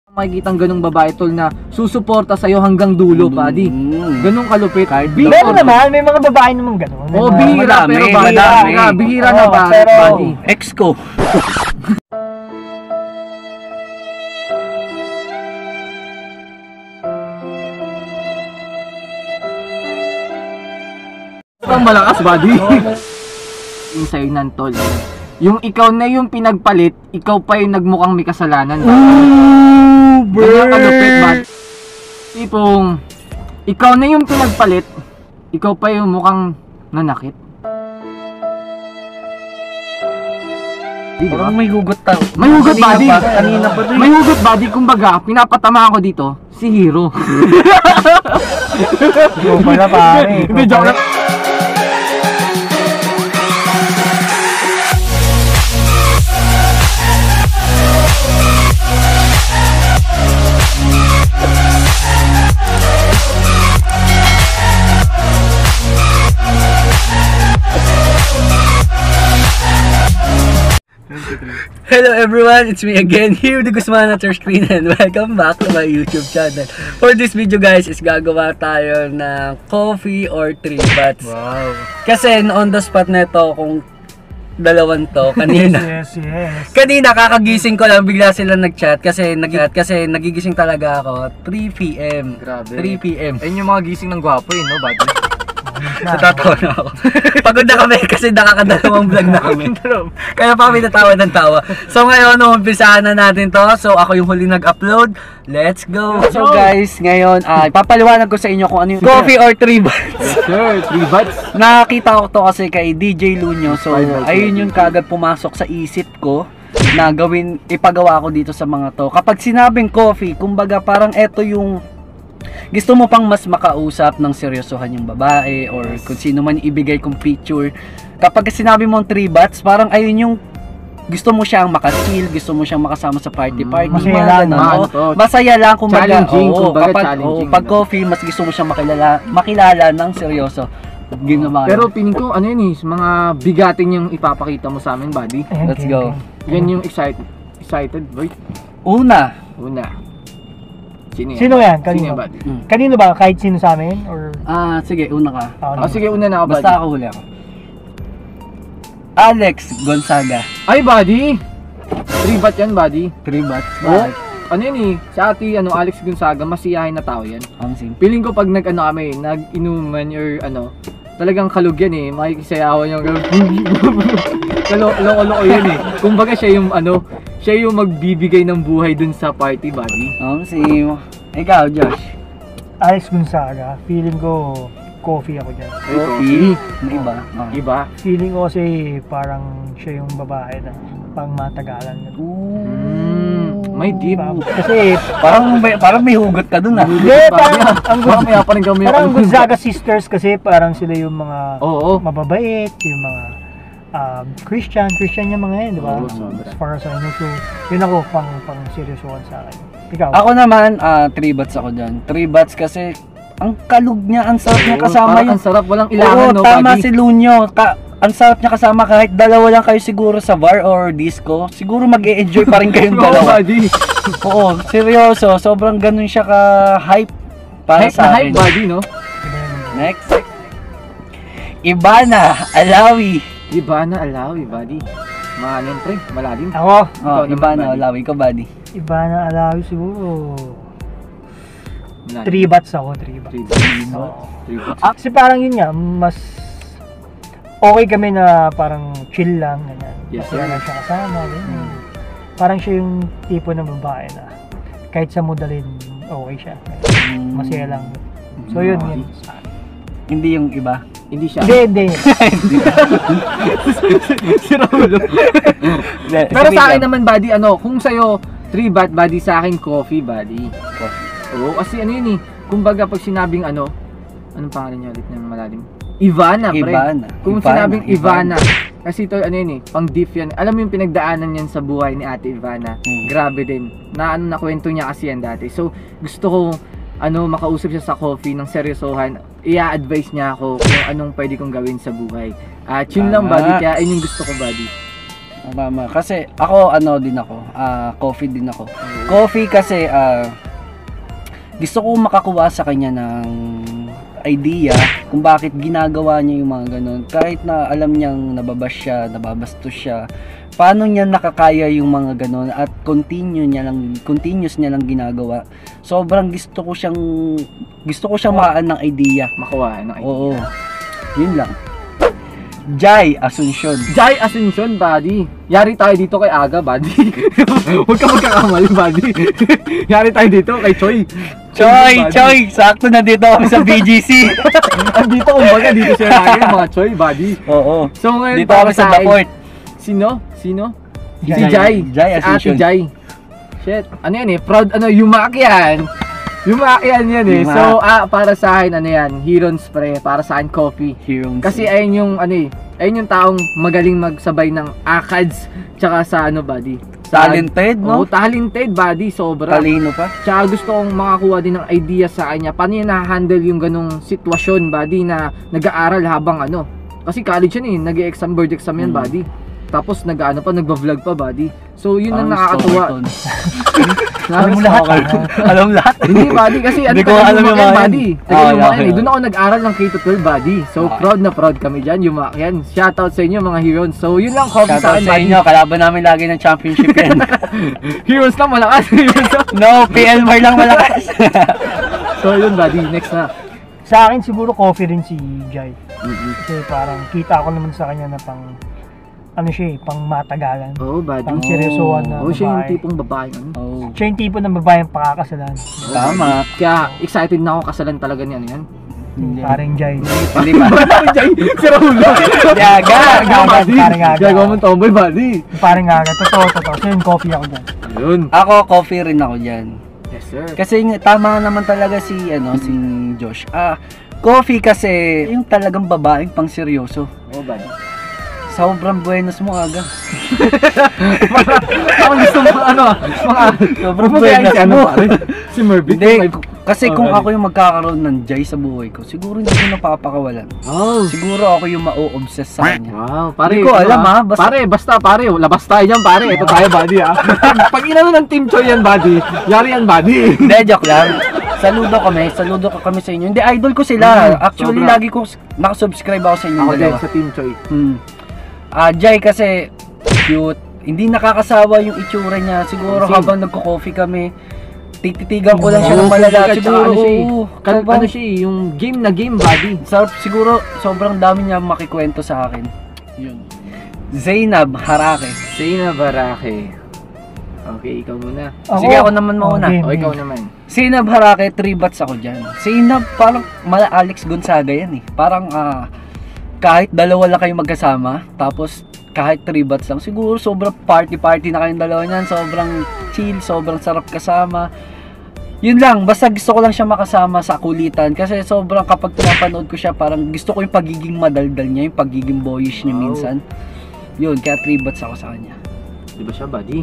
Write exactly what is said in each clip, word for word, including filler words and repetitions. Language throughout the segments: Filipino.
Makikitang ganung babae tol na susuporta sa'yo hanggang dulo, buddy. Ganung kalupit. Meron naman, may mga babae naman ganun. Oo, bihira, pero buddy. Bihira na ba, buddy? Ex ko. Ang malakas, buddy. Yung sa'yo nan, tol. Yung ikaw na yung pinagpalit, ikaw pa yung nagmukhang may kasalanan. Ooh, Ganyan kalupit, buddy. Tipong, ikaw na yung pinagpalit, ikaw pa yung mukhang nanakit. Parang may hugot tao. May hugot, buddy. Kanina pa rin. May hugot, buddy. Kumbaga, pinapatamaan ko dito, si Hero. Ikaw pala, pare. Hindi, joke lang. Hello everyone, it's me again, here the Guzman at your screen, and welcome back to my YouTube channel. For this video guys, is gagawa tayo ng coffee or three bats. Wow. Kasi on the spot na ito, kung dalawan to, kanina. Yes, yes. Kanina kakagising ko lang, bigla sila nag-chat kasi nag kasi nagigising talaga ako three P M Grabe. three P M Ayun yung mga gising ng gwapo eh, no, buddy? Natatawa na ako. Pagod na kami kasi nakakadalawang vlog na kami. Kaya pa kami natawa ng tawa. So ngayon, umpisahan na natin to. So ako yung huli nag-upload. Let's go! So guys, ngayon, uh, papaliwanag ko sa inyo kung ano yung coffee or three bats. Sure, three bats. Nakita ko to kasi kay D J Lunyo. So ayun yung kagad pumasok sa isip ko na gawin, ipagawa ko dito sa mga to. Kapag sinabing coffee, kumbaga parang eto yung gusto mo pang mas makausap ng seryosohan yung babae or kung sino man ibigay kong picture. Kapag sinabi mong three bats, parang ayun yung gusto mo siyang makachill, gusto mo siyang makasama sa party party. Masaya lang, no? Masaya lang kumbaga. Challenging, oo, kumbaga kapag, challenging. oo, pag coffee, mas gusto mo siyang makilala, makilala ng seryoso. Ginawa. Pero piling ko, ano yun eh, mga bigatin yung ipapakita mo sa amin, buddy. Let's go. Yan yung excited, excited, boy. Una. Una. Sino yan? Sino yan? Sino Kanino? yan, buddy? Mm. Kanino ba? Kahit sino sa amin? Or... Ah, sige, una ka. Ako Oh, sige, una na ako, buddy. Basta ako huli ako. Alex Gonzaga. Ay, buddy! Three bat yan, buddy. Three bats. Oh, Bakit? ano yun eh, sa ati, ano, Alex Gonzaga, masiyahin na tao yan. Ang sim. Feeling ko pag nag-ano kami, nag-inuman or ano, talagang kalug yan eh, makikisayawan yung loko-loko yan eh. Kumbaga siya yung ano, siya yung magbibigay ng buhay dun sa party, buddy. Ang sim. Ikaw, Josh. Alex Gonzaga. Feeling ko coffee ako dyan. Coffee. May iba. Oh. Iba? Feeling ko kasi parang siya yung babae na pang matagalan. Mm, may deep. Kasi Parang may, parang may hugot ka dun ah. Hindi, parang ang Baka may pa rin kami. parang Gonzaga sisters kasi parang sila yung mga Oo. mababait, yung mga um, Christian, Christian yung mga yan, di ba? Oo, sobra. As far as I know, so yun ako pang pang seryosohan sa akin. Ikaw? Ako naman, ah, three bats ako dyan. Three bats kasi ang kalug niya, ang sarap niya Oo, kasama parang yung... ang sarap, walang Oo, ilangan, no, tama buddy? si Lunyo. Ka ang sarap niya kasama kahit dalawa lang kayo siguro sa bar or disco. Siguro mag-e-enjoy pa rin kayong Oo, dalawa. buddy. Oo, seryoso. Sobrang ganun siya ka-hype para Hype sa na akin. hype, buddy, no? Next. Ibana Alawi. Iba na alawi, buddy. Mahanin, pre. Malalim. Ako, Oh, Ikaw naman, Ibana buddy. Alawi ko, buddy. iba na alawi siguro. Malalim. Three bats ako, three bats. Three bats. Oo. Three bats. Ah, kasi parang yun nga, mas okay kami na parang chill lang, ganyan. Yes, Masaya sir. lang siya kasama, ganyan. Parang siya yung tipo ng babae na kahit sa modalin, okay siya. Mm. Masaya lang. So yun, yun. Hindi yung iba. Hindi siya. Hindi, hindi. Si Raulo. Pero sa akin naman, buddy, ano, kung sa'yo, three bat, buddy, sa akin, coffee, buddy. Oo, kasi ano yun eh, kumbaga pag sinabing ano, anong pangalan niya ulit ng malalim? Ivana, pre. Ivana. Kung Ivana, sinabing Ivana, Ivana. kasi ito, ano yun eh, pang deep yan. Alam mo yung pinagdaanan yan sa buhay ni Ate Ivana. Hmm. Grabe din. Na ano, nakwento niya kasi yan dati. So, gusto ko, ano, makausap siya sa coffee ng seryosohan. I-advise niya ako kung anong pwede kong gawin sa buhay. At yun lang, Tama. buddy. Kaya yun yung gusto ko, buddy. Tama. Kasi ako, ano din ako, ah coffee din ako. Coffee kasi, ah gusto ko makakuha sa kanya ng idea kung bakit ginagawa niya yung mga ganun. Kahit na alam niyang nababash siya, nababastos siya, paano niya nakakaya yung mga ganun at continue niya lang, continuous niya lang ginagawa. Sobrang gusto ko siyang, gusto ko siyang makaan ng idea. Makuha ng idea. Oo. Yun lang. Jai Asuncion. Jai Asuncion, buddy. Yari tayo dito kay Aga, buddy. Huwag ka magkakamali, buddy. Yari tayo dito kay Choi. Choy, buddy. Choy, sakto na dito ako sa B G C. Andito, kumbaga, dito siya lagi, mga Choi, buddy. Oo. So ngayon, Dito ako para sa akin, The Port. Sino? Sino? Jai. Si Jai. Jai Si Ate Asuncion. Jai. Shit. Ano yan eh? Proud, ano, Yumak yan. Yumak yan yan eh. Yumak. So, ah, para sa akin, ano yan? Heron Spray. Para sa akin, coffee. Heroes. Kasi ayun yung, ano eh, ayun yung taong magaling magsabay ng akads tsaka sa ano, buddy. Sa, Talented, no? Oo, talented, buddy. Sobra. Talino pa. Tsaka gusto kong makakuha din ng idea sa kanya. Paano niya na-handle yung ganong sitwasyon, buddy, na nag-aaral habang ano. Kasi college yan eh, nag-exam, board exam yan, Hmm. buddy. Tapos nag-ano pa, nagba-vlog pa, buddy. So yun ang Parang nakakatuwa. stalker to. Alam mo lahat. Stalker. Alam mo lahat. Hindi, buddy, kasi ano Hindi ko taga alam yung Yumak yan, mga buddy. yan. Taga Ah, Yumak okay, yan eh. okay. Doon ako nag-aral ng K to twelve, buddy. So Okay. proud na proud kami dyan, Yumak yan. Shoutout sa inyo, mga heroes. So yun lang, coffee sa Shoutout akin, sa buddy. inyo, kalaban namin lagi ng championship yan. Heroes lang, malakas. Heroes lang. No, P L Mar lang malakas. So yun, buddy, next na. Sa akin siguro coffee rin si Jai. Kasi parang kita ko naman sa kanya na pang ano siya eh, pang matagalan. Oo, oh, buddy. Pang seryosohan na Oo, siya yung babae. tipong babae. Ano? Oh, Siya yung tipo ng babaeng pakakasalan. tama. Kaya excited na ako kasalan talaga niyan yan. Hindi. Parang Jai. Hindi pa. Jay, si Raulo. Yaga. Agad, buddy. parang agad. Gagawa mo tomboy, buddy. Parang nga, totoo, totoo. So yung coffee ako dyan. Ayun. Ako, coffee rin ako dyan. Yes, sir. Kasi yung- tama naman talaga si, ano, si Josh. Ah, coffee kasi, yung talagang babaeng pang seryoso. Oo, buddy. Sobrang buenos mo aga. Ako gusto mo ano, mga Sobrang Huwag mo kaya buenas si ano, mo. pare? Si Mervin. Hindi, may- kasi Oh, kung buddy. ako yung magkakaroon ng Jai sa buhay ko, siguro hindi ko napapakawalan. Oh. Siguro ako yung ma-obsess sa kanya. Wow, pare. Hindi ko ano, alam, ah. ha? Basta- Pare, basta pare, labas tayo diyan, pare. Ito tayo, buddy, ah. Pag inano ng Team Choi yan, buddy. Yari yan, buddy. Hindi, joke lang. Saludo kami, saludo ka kami sa inyo. Hindi, idol ko sila. Mm, Actually, sobra. lagi ko nakasubscribe ako sa inyo Ako din dalawa. sa Team Choi. Hmm. Ah, Jai kasi cute. Hindi nakakasawa yung itsura niya. Siguro Same. habang nagko-coffee kami, tititigan ko lang siya ng Oo, malala. kumbaga, Siguro, tsaka ano siya eh. oo, Kal- sobrang- ano siya eh, yung game na game, buddy. sa- siguro, sobrang dami niya makikwento sa akin. Yun. Zainab Harake. Zaina Barake. Okay, ikaw muna. Sige, ako naman mauna. Okay. O, ikaw naman. Zainab Harake, three bats ako dyan. Zainab, parang mala Alex Gonzaga yan eh. Parang ah, kahit dalawa lang kayo magkasama, tapos kahit three bats lang, siguro sobrang party-party na kayong dalawa niyan. Sobrang chill, sobrang sarap kasama. Yun lang, basta gusto ko lang siya makasama sa kulitan. Kasi sobrang kapag pinapanood ko siya, parang gusto ko yung pagiging madaldal niya, yung pagiging boyish niya Wow. minsan. Yun, kaya three bats ako sa kanya. Di ba siya, buddy?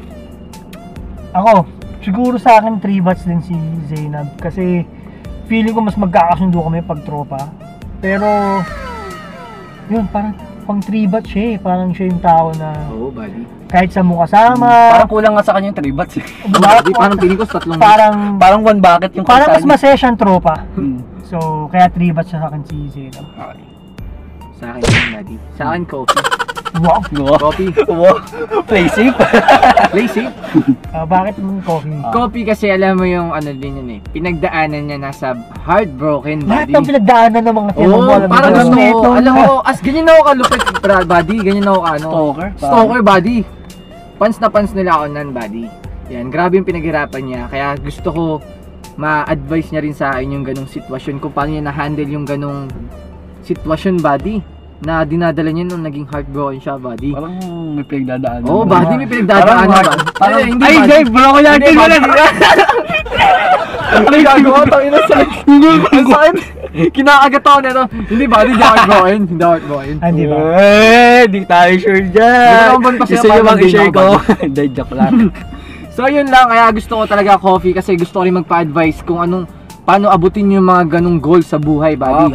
Ako, siguro sa akin three bats din si Zainab. Kasi feeling ko mas magkakasundo kami pag tropa. Pero, yun, parang pang three bats siya eh. Parang siya yung tao na Oo, buddy. kahit sa mo kasama. Parang kulang nga sa kanya yung three bats eh. Oo, buddy, parang piling ko sa tatlong... parang, Parang one bucket yung parang mas kalsada. masaya siyang tropa. Hmm. So, kaya three bats siya sa akin si Zainab. Okay. Sa akin yun, buddy. Sa akin, coffee. Wow! Wow. Coffee. Wow. Play safe. Play safe. Ah, bakit mong coffee? Ah. Coffee kasi alam mo yung ano din yun eh. Pinagdaanan niya nasa heartbroken, Lahat buddy. ng pinagdaanan ng mga Oo, mo, alam mo, parang alam gusto mo ko, ito, alam na- mo, as ganyan ako kalupit, bra- buddy, ganyan ako ano. Stalker. Stalker, buddy. Pans na pans nila ako nan, buddy. Yan, grabe yung pinaghirapan niya. Kaya gusto ko ma-advise niya rin sa akin yung ganong sitwasyon, kung paano niya na-handle yung ganong sitwasyon, buddy, na dinadala niya nung naging heartbroken siya, buddy. Parang may pinagdadaanan. Oo, oh, naman. buddy, may pinagdadaanan, Parang- buddy. parang- Eh, hindi, Ay, buddy. Dave, bro ko yan. Hindi, Dave, wala. buddy. Ano yung gagawa? Tangina sa Ang sakit. Kinakagat ako nito. Hindi ba? Hindi ako heartbroken. Hindi ako heartbroken. Ah, di ba? Eh, di tayo sure Hindi dyan. naman ba kasi Gusto nyo parang bang di i-share ako, ko? Hindi, joke lang. So yun lang, kaya gusto ko talaga coffee kasi gusto ko rin magpa-advise kung anong paano abutin yung mga ganong goals sa buhay, buddy. Okay.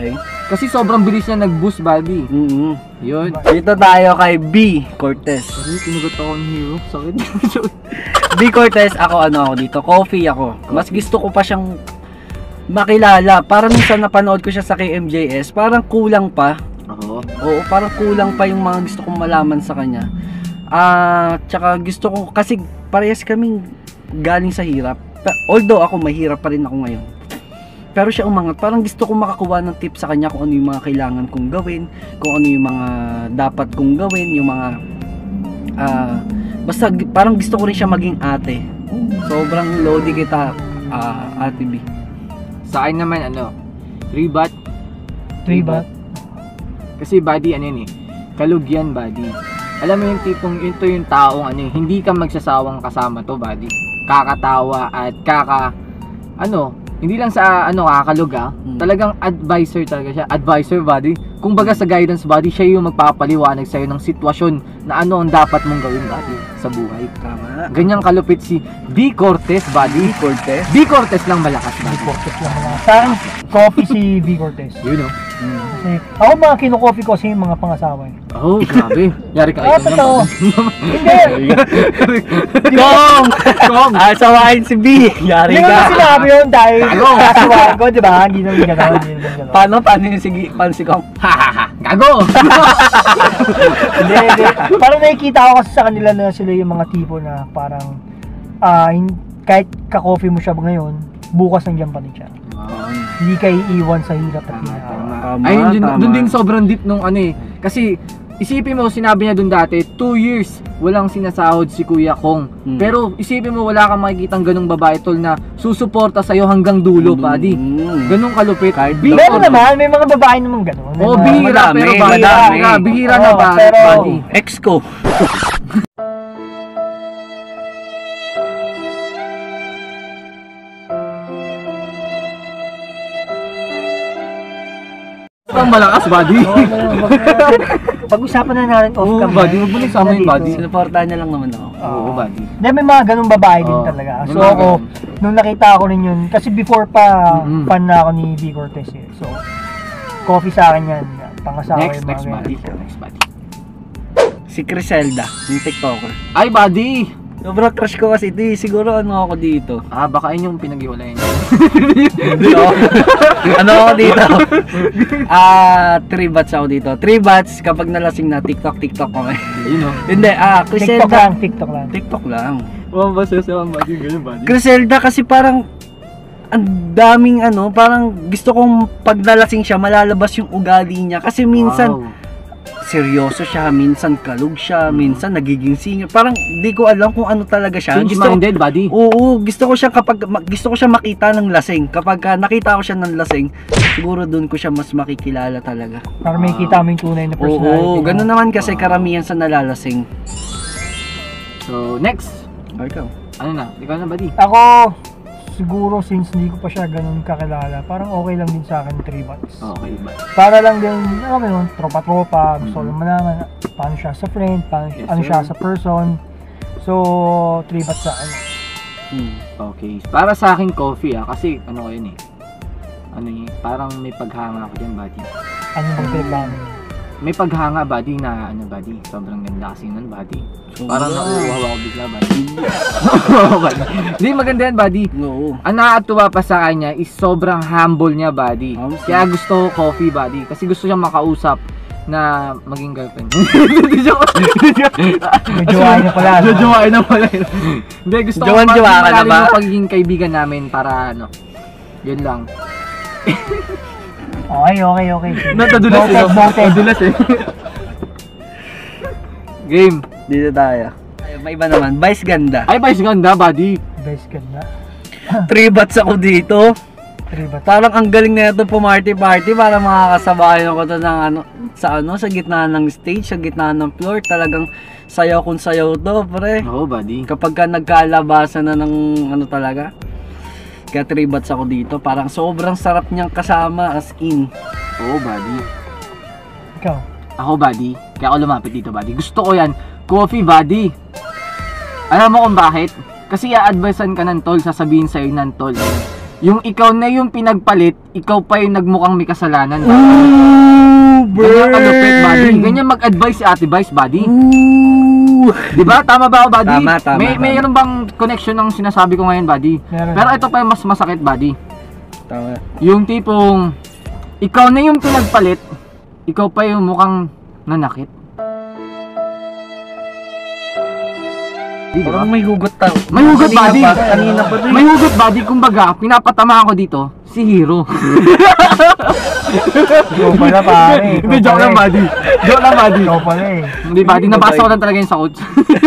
Kasi sobrang bilis niya nag-boost, buddy. Mm-hmm. Yun. Dito tayo kay B. Cortez. Ay, tinugot ako ng hero. Sakit. B. Cortez, ako ano ako dito. Coffee ako. Mas gusto ko pa siyang makilala. Parang minsan napanood ko siya sa K M J S. Parang kulang pa. Oo. Oo, parang kulang pa yung mga gusto kong malaman sa kanya. Ah, uh, tsaka gusto ko, kasi parehas kaming galing sa hirap. Although ako, mahirap pa rin ako ngayon. Pero siya umangat, parang gusto ko makakuha ng tips sa kanya kung ano yung mga kailangan kong gawin, kung ano yung mga dapat kong gawin, yung mga uh, basta parang gusto ko rin siya maging ate. Sobrang lodi kita, uh, Ate B. Sa akin naman ano, three bat. three bat. Kasi buddy ano yun eh, kalug yan buddy. Alam mo yung tipong ito yung taong ano eh, hindi ka magsasawang kasama to buddy. Kakatawa at kaka ano, hindi lang sa ano kakalug ah, hmm. talagang advisor talaga siya, advisor buddy. Kung baga sa guidance buddy, siya yung magpapaliwanag sa'yo ng sitwasyon na ano ang dapat mong gawin buddy sa buhay. Tama. Ganyang kalupit si B. Cortez buddy. B. Cortez? B. Cortez lang malakas buddy. B. Cortez lang malakas. Sa akin, coffee si B. Cortez. You know. Hmm. Kasi ako mga kino-coffee ko kasi yung mga pangasawa eh. Oh, grabe. Yari ka Ah, ito totoo. Hindi. Kong! Kong! Ah, sawain si B. Yari Hindi ka. ko sinabi yun dahil kasuwain ko, di ba? Hindi naman gano'n. Hindi naman gano'n. Paano? Paano yung sige? Paano si Kong? Ha ha ha. Gago! Hindi, hindi. Parang nakikita ko kasi sa kanila na sila yung mga tipo na parang ah kahit ka-coffee mo siya ngayon, bukas nandiyan pa rin siya. Hindi kayo iiwan sa hirap at hinahawa. Tama, Ay, yun, tama. dun din sobrang deep nung ano eh. Kasi, isipin mo, sinabi niya dun dati, two years, walang sinasahod si Kuya Kong. Hmm. Pero, isipin mo, wala kang makikitang ganung babae tol na susuporta sa'yo hanggang dulo, buddy. Hmm. Ganung kalupit. Kahit Bihira Meron naman, may mga babae naman gano'n. May Oh, mga- bihira, madami, pero buddy. madami. Bihira, bihira na Oo, ba, pero- buddy? Ex ko. Ang malakas, buddy. Oo, ganun, wag na- Pag-usapan na natin off Oo, cam. buddy, wag mo na isama yung buddy. Sinuportahan niya lang naman ako. Oo, buddy. Hindi, may mga ganung babae din Oo, talaga. may So mga ako, ganun. nung nakita ko rin yun, kasi before pa, Mm-mm. fan na ako ni B. Cortez eh. So, coffee sa akin yan. Pangasawa Next, yung mga next, ganyan. buddy. Next, buddy. Si Criselda, yung TikToker. Ay, buddy! Sobrang crush ko kasi ito eh. Siguro ano ako dito. Ah, baka yun yung pinag-iwalayan niya. Hindi ako. Ano ako dito? Ah, three bats ako dito. Three bats kapag nalasing na TikTok, TikTok kami. Yun o. Hindi, ah, TikTok Criselda. lang, TikTok lang. TikTok lang. One ba siya sa buddy? Ganyan, buddy. Criselda kasi parang ang daming ano, parang gusto kong pag nalasing siya, malalabas yung ugali niya. Kasi minsan, Wow. seryoso siya, minsan kalug siya, minsan nagiging senior. Parang di ko alam kung ano talaga siya. Gusto ko, Change-minded, buddy. oo, gusto ko siya kapag ma- gusto ko siya makita ng lasing. Kapag ah, nakita ko siya ng lasing, siguro doon ko siya mas makikilala talaga. Para may kita mo yung tunay na personality. Oo, mo. ganoon naman kasi karamihan sa nalalasing. So, next. Or ikaw? Ano na? Ikaw na, buddy. Ako, siguro since hindi ko pa siya ganun kakilala, parang okay lang din sa akin three bats. Okay, buddy. Para lang din, alam mo yun, tropa-tropa, gusto ko lang malaman paano siya sa friend, paano Yes, ano sir. siya sa person. So, three bats sa akin. Hmm. Okay. Para sa akin, coffee ah. Kasi, ano ko yun eh. Ano yun, parang may paghanga ako dyan, buddy. Ano bang pinaglaman yun? May paghanga, buddy, na ano, buddy. Sobrang ganda kasi nun, buddy. So, Parang wala. nauuhaw ako bigla, buddy. Oo, buddy. Hindi, maganda yan, buddy. Oo. Ang nakakatuwa pa sa kanya is sobrang humble niya, buddy. Um, Kaya gusto ko coffee, buddy. Kasi gusto niya makausap na maging girlfriend. Hindi, joke. Jojowain na pala. no? Jojowain na pala. Hindi, gusto ko Jowan-jowa ka na malalim ba? yung pagiging kaibigan namin para ano. Yun lang. Okay, okay, okay. Natadulas eh. Noted, noted. Natadulas eh. Game. Dito tayo. Ay, may iba naman. Vice ganda. Ay, Vice ganda, buddy. Best ganda. Three bats ako dito. Three bats. Parang ang galing na ito pumarty-party para makakasabayan ko to ng ano, sa ano, sa gitna ng stage, sa gitna ng floor. Talagang sayaw kung sayaw to, pre. Oo, buddy. Kapag ka nagkalabasan na ng ano talaga. Kaya three bats ako dito. Parang sobrang sarap niyang kasama as in. Oo, buddy. Ikaw. Ako, buddy. Kaya ako lumapit dito, buddy. Gusto ko yan. Coffee, buddy. Alam mo kung bakit? Kasi i-advisean ka ng tol, sasabihin sa'yo ng tol. yung ikaw na yung pinagpalit, ikaw pa yung nagmukhang may kasalanan. Ooh, Ganyan kalupit, buddy. Ganyan mag-advise si Ate Vice, buddy. Ooh. Di ba? Tama ba ako, buddy? Tama, tama, May, tama. mayroon bang connection ng sinasabi ko ngayon, buddy? Meron. Pero ito pa yung mas masakit, buddy. Tama. Yung tipong, ikaw na yung pinagpalit, ikaw pa yung mukhang nanakit. Di ba? Parang may hugot tao. May hugot, Kanina buddy. pa, Kanina pa rin. May hugot, buddy. Kumbaga, pinapatamaan ko dito, si Hero. Ikaw pala pare. Hindi, joke lang, buddy. Joke lang, buddy. Ikaw pala eh. Hindi, buddy. Nabasa ko lang talaga yung sa coach.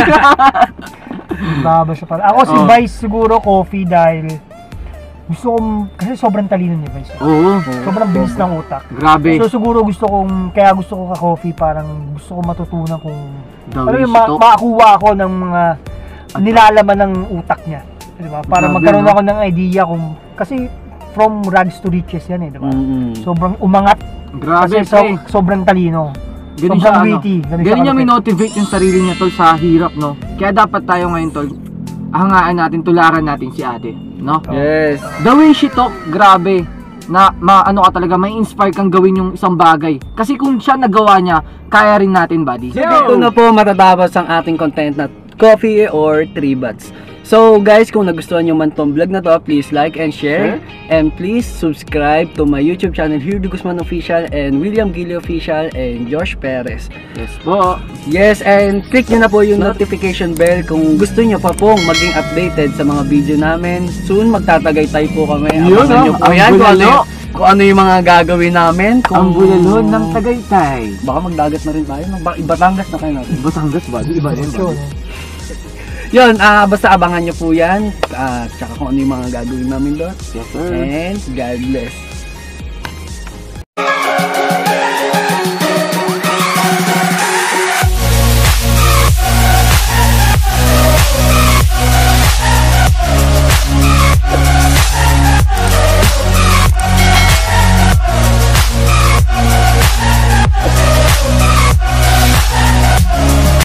Baba siya pala. Ako si Oh. Vice siguro coffee dahil gusto kong, kasi sobrang talino ni Vice. Oo. Sobrang bilis ng utak. Grabe. So siguro gusto kong, kaya gusto ko ka-coffee, parang gusto ko matutunan kung The ano way yung she ma- talk. makakuha ako ng mga nilalaman ng utak niya. Di ba? Para Grabe, magkaroon no? ako ng idea kung, kasi from rags to riches yan eh, di ba? Mm-mm. Sobrang umangat Grabe, kasi so, pre. sobrang talino. Ganun sobrang siya, ano, witty. Ganun, ganun siya niya kalupit. minotivate yung sarili niya, tol, sa hirap, no? Kaya dapat tayo ngayon, tol, hangaan natin, tularan natin si ate, no? Yes. The way she talk, grabe, na maano ka talaga, may inspire kang gawin yung isang bagay. Kasi kung siya nagawa niya, kaya rin natin, buddy. So, dito na po matatapos ang ating content na coffee or three bats. So guys, kung nagustuhan nyo man tong vlog na to, please like and share. And please subscribe to my YouTube channel, Here De Guzman Official and William Gili Official and Josh Perez. Yes po. Yes, and click nyo na po yung notification bell kung gusto nyo pa pong maging updated sa mga video namin. Soon magtatagaytay po kami. Yun, Abangan nyo oh, po ang yan kung ano, bulalo. yung- kung ano yung mga gagawin namin. Kung Ang bulalon ng Tagaytay. Baka magdagat na rin tayo. Mag- Batangas na kayo natin. Batangas, buddy. Iba rin, So, buddy. Yun, ah basta abangan nyo po yan. Ah, tsaka kung ano yung mga gagawin namin doon. Yes, sir. And God bless.